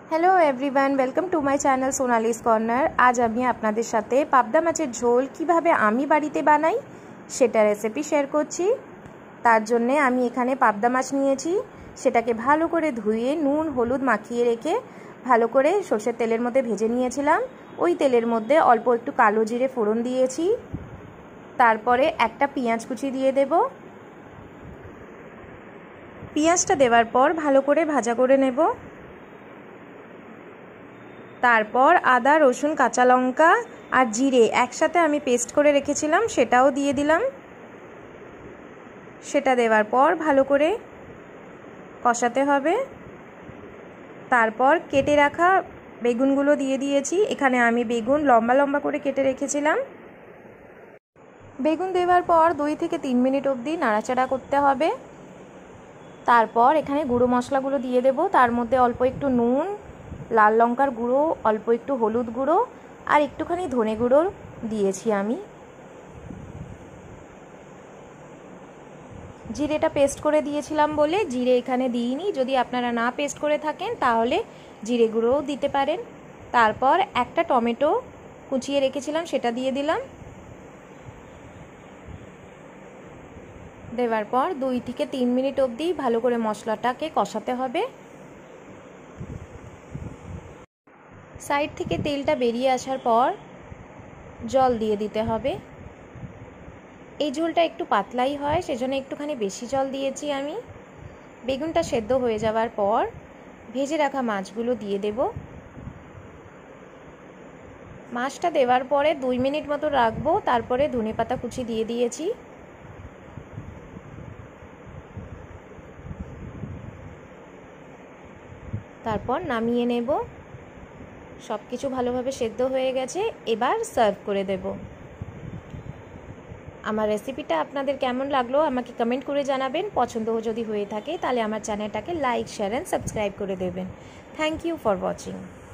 Hello everyone, welcome to my channel Sonali's corner. আজ আমি আপনাদের সাথে পাবদা মাছের ঝোল কিভাবে আমি বাড়িতে বানাই সেটা রেসিপি শেয়ার করছি। তার জন্যে আমি এখানে পাবদা মাছ নিয়েছি, সেটাকে ভালো করে ধুয়ে নুন হলুদ মাখিয়ে রেখে ভালো করে সর্ষের তেলের মধ্যে ভেজে নিয়েছিলাম। ওই তেলের মধ্যে অল্প একটু কালো জিরে ফোড়ন দিয়েছি, তারপরে একটা পেঁয়াজ কুচি দিয়ে দেব। পেঁয়াজটা দেওয়ার পর ভালো করে ভাজা করে নেব। তারপর আদা রসুন কাঁচা লঙ্কা আর জিরে একসাথে আমি পেস্ট করে রেখেছিলাম, সেটাও দিয়ে দিলাম। সেটা দেওয়ার পর ভালো করে কষাতে হবে। তারপর কেটে রাখা বেগুনগুলো দিয়ে দিয়েছি। এখানে আমি বেগুন লম্বা লম্বা করে কেটে রেখেছিলাম। বেগুন দেওয়ার পর 2 থেকে 3 মিনিট অবধি নাড়াচাড়া করতে হবে। তারপর এখানে গুঁড়ো মশলাগুলো দিয়ে দেব। তার মধ্যে অল্প একটু নুন, লাল লঙ্কার গুঁড়ো, অল্প একটু হলুদ গুঁড়ো আর একটুখানি ধনে গুঁড়ো দিয়েছি আমি। জিরেটা পেস্ট করে দিয়েছিলাম বলে জিরে এখানে দিইনি। যদি আপনারা না পেস্ট করে থাকেন তাহলে জিরে গুঁড়োও দিতে পারেন। তারপর একটা টমেটো কুচিয়ে রেখেছিলাম, সেটা দিয়ে দিলাম। দেওয়ার পর 2 থেকে 3 মিনিট অবধি ভালো করে মশলাটাকে কষাতে হবে। সাইড থেকে তেলটা বেরিয়ে আসার পর জল দিয়ে দিতে হবে। এই ঝোলটা একটু পাতলাই হয়, সেজন্য একটুখানি বেশি জল দিয়েছি আমি। বেগুনটা সেদ্ধ হয়ে যাওয়ার পর ভেজে রাখা মাছগুলো দিয়ে দেব। মাছটা দেওয়ার পরে 2 মিনিট মতো রাখবো। তারপরে ধনেপাতা কুচি দিয়ে দিয়েছি। তারপর নামিয়ে নেব। সব কিছু ভালোভাবে সেদ্ধ হয়ে গেছে, এবার সার্ভ করে দেব। আমার রেসিপিটা আপনাদের কেমন লাগলো আমাকে কমেন্ট করে জানাবেন। পছন্দ যদি হয়ে থাকে তাহলে আমার চ্যানেলটাকে লাইক শেয়ার অ্যান্ড সাবস্ক্রাইব করে দেবেন। Thank you for watching.